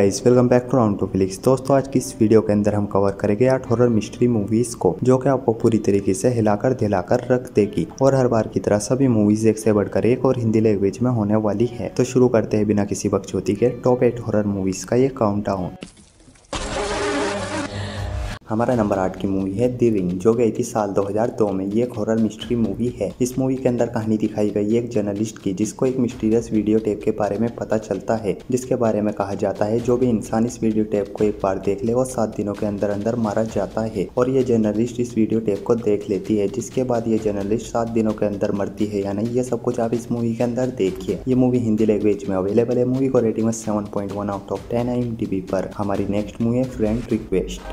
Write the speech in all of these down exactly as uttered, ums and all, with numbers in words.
Guys, welcome back to round two flicks. दोस्तों, आज की इस वीडियो के अंदर हम कवर करेंगे आठ हॉरर मिस्ट्री मूवीज को, जो कि आपको पूरी तरीके से हिलाकर दिलाकर रख देगी और हर बार की तरह सभी मूवीज एक से बढ़कर एक और हिंदी लैंग्वेज में होने वाली है। तो शुरू करते हैं बिना किसी बकचोदी के टॉप एट हॉरर मूवीज का ये काउंटडाउन। हमारा नंबर आठ की मूवी है द रिंग, जो गई थी साल दो हज़ार दो में। ये एक हॉरर मिस्ट्री मूवी है। इस मूवी के अंदर कहानी दिखाई गई है एक जर्नलिस्ट की, जिसको एक मिस्टीरियस वीडियो टेप के बारे में पता चलता है, जिसके बारे में कहा जाता है जो भी इंसान इस वीडियो टेप को एक बार देख ले वो सात दिनों के अंदर अंदर मारा जाता है। और ये जर्नलिस्ट इस वीडियो टेप को देख लेती है, जिसके बाद ये जर्नलिस्ट सात दिनों के अंदर मरती है या नहीं, ये सब कुछ आप इस मूवी के अंदर देखिए। ये मूवी हिंदी लैंग्वेज में अवेलेबल है। मूवी को रेटिंग है seven point one out of ten I M D B पर। हमारी नेक्स्ट मूवी है फ्रेंड रिक्वेस्ट।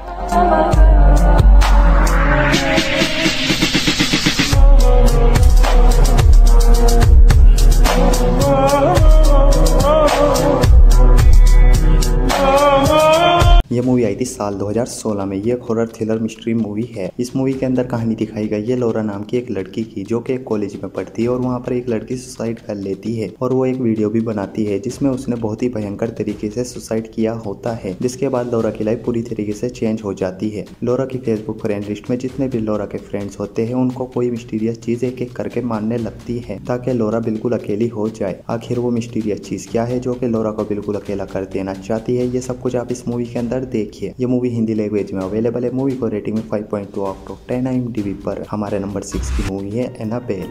ये मूवी आई थी साल दो हज़ार सोलह में। ये एक हॉरर थ्रिलर मिस्ट्री मूवी है। इस मूवी के अंदर कहानी दिखाई गई है लोरा नाम की एक लड़की की, जो कि एक कॉलेज में पढ़ती है और वहाँ पर एक लड़की सुसाइड कर लेती है और वो एक वीडियो भी बनाती है जिसमें उसने बहुत ही भयंकर तरीके से सुसाइड किया होता है, जिसके बाद लोरा की लाइफ पूरी तरीके से चेंज हो जाती है। लोरा की फेसबुक फ्रेंड लिस्ट में जितने भी लोरा के फ्रेंड्स होते हैं उनको कोई मिस्टीरियस चीज एक एक करके मानने लगती है ताकि लोरा बिल्कुल अकेली हो जाए। आखिर वो मिस्टीरियस चीज क्या है जो कि लोरा को बिल्कुल अकेला कर देना चाहती है, ये सब कुछ आप इस मूवी के अंदर देखिए। ये मूवी हिंदी लैंग्वेज में अवेलेबल है। मूवी को रेटिंग में five point two out of ten I M D B पर। हमारे नंबर सिक्स की मूवी है एनाबेल।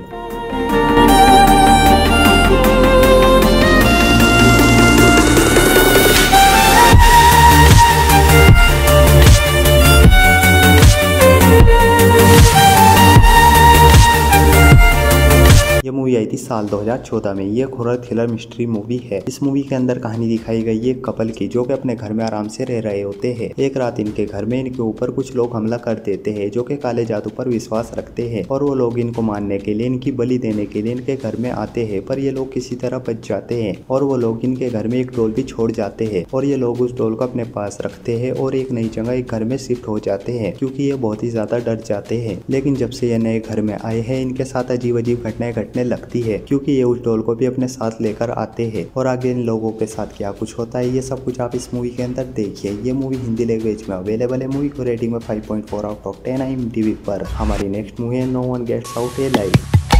ये मूवी आई थी साल दो हज़ार चौदह में। ये एक हॉरर थ्रिलर मिस्ट्री मूवी है। इस मूवी के अंदर कहानी दिखाई गई है एक कपल की, जो कि अपने घर में आराम से रह रहे होते हैं। एक रात इनके घर में इनके ऊपर कुछ लोग हमला कर देते हैं, जो कि काले जादू पर विश्वास रखते हैं और वो लोग इनको मारने के लिए, इनकी बलि देने के लिए इनके घर में आते हैं। पर ये लोग किसी तरह बच जाते हैं और वो लोग इनके घर में एक डॉल भी छोड़ जाते हैं और ये लोग उस डॉल को अपने पास रखते हैं और एक नई जगह एक घर में शिफ्ट हो जाते हैं, क्योंकि ये बहुत ही ज्यादा डर जाते हैं। लेकिन जब से ये नए घर में आए हैं इनके साथ अजीब अजीब घटनाएं घटने लगती है, क्योंकि ये उस डॉल को भी अपने साथ लेकर आते हैं। और आगे इन लोगों के साथ क्या कुछ होता है ये सब कुछ आप इस मूवी के अंदर देखिए। ये मूवी हिंदी लैंग्वेज में अवेलेबल है। मूवी को रेटिंग में five point four out of ten I M D B पर। हमारी नेक्स्ट मूवी है no one gets out alive.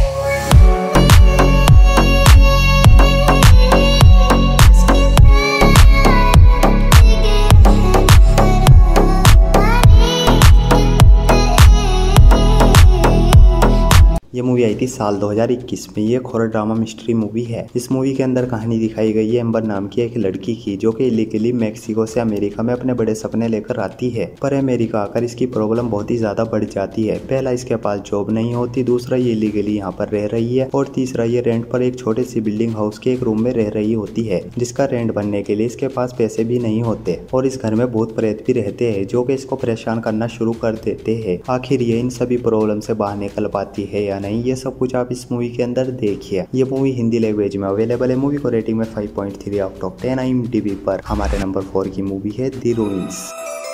ये मूवी आई थी साल दो हज़ार इक्कीस में। ये एक हॉरर ड्रामा मिस्ट्री मूवी है। इस मूवी के अंदर कहानी दिखाई गई है एम्बर नाम की एक लड़की की, जो कि इलीगली मैक्सिको से अमेरिका में अपने बड़े सपने लेकर आती है। पर अमेरिका आकर इसकी प्रॉब्लम बहुत ही ज्यादा बढ़ जाती है। पहला, इसके पास जॉब नहीं होती। दूसरा, ये इलीगली यहाँ पर रह रही है। और तीसरा, ये रेंट पर एक छोटे सी बिल्डिंग हाउस के एक रूम में रह रही होती है, जिसका रेंट भरने के लिए इसके पास पैसे भी नहीं होते। और इस घर में बहुत प्रेत भी रहते हैं, जो कि इसको परेशान करना शुरू कर देते हैं। आखिर ये इन सभी प्रॉब्लम से बाहर निकल पाती है या नहीं, ये सब कुछ आप इस मूवी के अंदर देखिए। ये मूवी हिंदी लैंग्वेज में अवेलेबल है। मूवी को रेटिंग में five point three out of ten I M D B पर। हमारे नंबर फोर की मूवी है द रूइंस।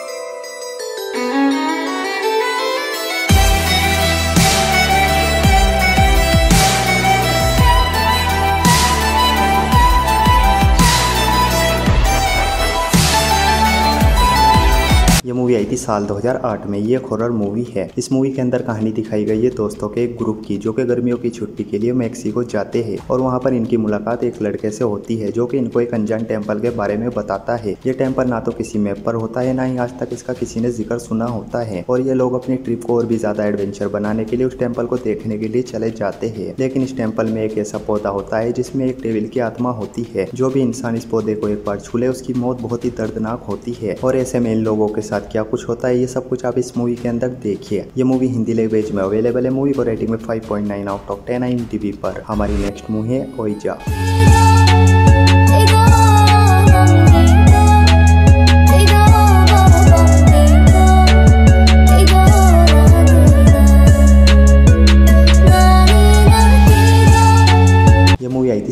ये मूवी आई थी साल दो हज़ार आठ में। ये एक हॉरर मूवी है। इस मूवी के अंदर कहानी दिखाई गई है दोस्तों के एक ग्रुप की, जो कि गर्मियों की छुट्टी के लिए मैक्सिको जाते हैं और वहाँ पर इनकी मुलाकात एक लड़के से होती है, जो कि इनको एक अनजान टेम्पल के बारे में बताता है। ये टेम्पल ना तो किसी मैप पर होता है, ना ही आज तक इसका किसी ने जिक्र सुना होता है। और ये लोग अपनी ट्रिप को और भी ज्यादा एडवेंचर बनाने के लिए उस टेम्पल को देखने के लिए चले जाते हैं। लेकिन इस टेम्पल में एक ऐसा पौधा होता है जिसमें एक डेविल की आत्मा होती है। जो भी इंसान इस पौधे को एक बार छू ले उसकी मौत बहुत ही दर्दनाक होती है। और ऐसे में इन लोगों के साथ क्या कुछ होता है ये सब कुछ आप इस मूवी के अंदर देखिए। ये मूवी हिंदी लैंग्वेज में अवेलेबल है। मूवी को रेटिंग में five point nine out of ten I M D B पर। हमारी नेक्स्ट मूवी है ओइजा।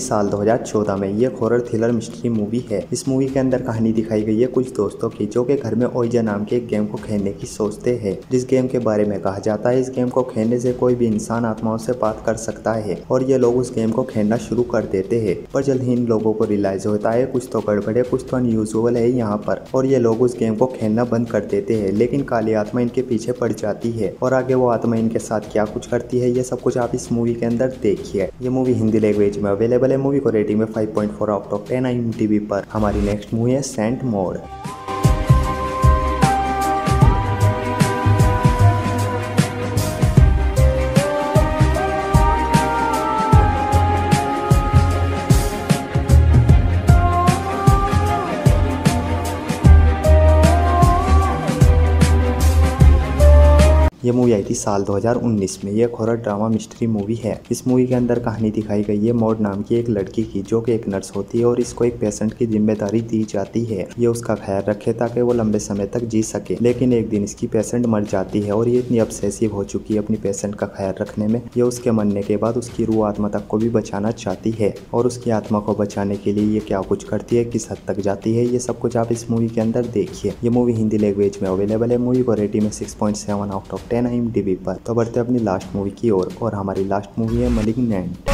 साल दो हज़ार चौदह में ये हॉरर थ्रिलर मिस्ट्री मूवी है। इस मूवी के अंदर कहानी दिखाई गई है कुछ दोस्तों की जो के घर में ओइजा नाम के एक गेम को खेलने की सोचते हैं। जिस गेम के बारे में कहा जाता है इस गेम को खेलने से कोई भी इंसान आत्माओं से बात कर सकता है और ये लोग उस गेम को खेलना शुरू कर देते हैं। पर जल्द ही इन लोगों को रियलाइज होता है कुछ तो गड़बड़ है, कुछ तो अनयूजुअल है यहाँ पर, और ये लोग उस गेम को खेलना बंद कर देते हैं। लेकिन काली आत्मा इनके पीछे पड़ जाती है और आगे वो आत्मा इनके साथ क्या कुछ करती है ये सब कुछ आप इस मूवी के अंदर देखिए। ये मूवी हिंदी लैंग्वेज में अवेलेबल है। मूवी को रेटिंग में five point four out of ten I M D B पर। हमारी नेक्स्ट मूवी है सेंट मोड। ये मूवी आई थी साल दो हज़ार उन्नीस में। ये एक हॉरर ड्रामा मिस्ट्री मूवी है। इस मूवी के अंदर कहानी दिखाई गई है मॉड नाम की एक लड़की की जो कि एक नर्स होती है और इसको एक पेशेंट की जिम्मेदारी दी जाती है ये उसका ख्याल रखे ताकि वो लंबे समय तक जी सके। लेकिन एक दिन इसकी पेशेंट मर जाती है और ये इतनी ऑब्सेसिव हो चुकी है अपनी पेशेंट का ख्याल रखने में, ये उसके मरने के बाद उसकी रूह आत्मा तक को भी बचाना चाहती है और उसकी आत्मा को बचाने के लिए ये क्या कुछ करती है, किस हद तक जाती है, ये सब कुछ आप इस मूवी के अंदर देखिए। ये मूवी हिंदी लैंग्वेज में अवेलेबल है। मूवी को रेटिंग में six point seven out of ten I M D B पर। तो बढ़ते अपनी लास्ट मूवी की ओर और, और हमारी लास्ट मूवी है मैलिग्नेंट।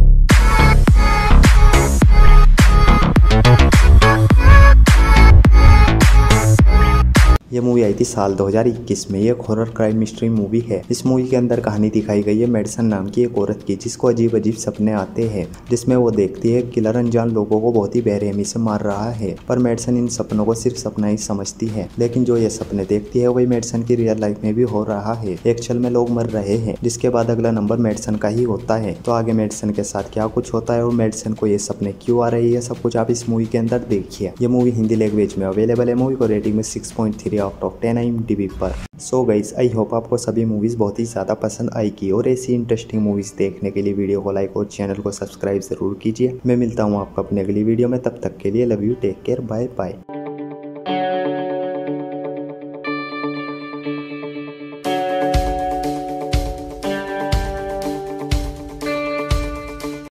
ये मूवी आई थी साल दो हज़ार इक्कीस में। ये एक हॉरर क्राइम मिस्ट्री मूवी है। इस मूवी के अंदर कहानी दिखाई गई है मेडिसन नाम की एक औरत की जिसको अजीब अजीब सपने आते हैं जिसमें वो देखती है किलर अनजान लोगों को बहुत ही बेरहमी से मार रहा है। पर मेडिसन इन सपनों को सिर्फ सपना ही समझती है, लेकिन जो ये सपने देखती है वही मेडिसन की रियल लाइफ में भी हो रहा है। एक छल में लोग मर रहे हैं जिसके बाद अगला नंबर मेडिसन का ही होता है। तो आगे मेडिसन के साथ क्या कुछ होता है और मेडिसन को ये सपने क्यों आ रही है सब कुछ आप इस मूवी के अंदर देखिए। ये मूवी हिंदी लैंग्वेज में अवेलेबल है। मूवी को रेटिंग में six point three out of ten I M D B पर। सो गाइस, आई होप आपको सभी मूवीज बहुत ही ज्यादा पसंद आएगी और ऐसी इंटरेस्टिंग मूवीज देखने के लिए वीडियो को लाइक और चैनल को सब्सक्राइब जरूर कीजिए। मैं मिलता हूँ आपको अपनी अगली वीडियो में, तब तक के लिए love you, take care, bye bye.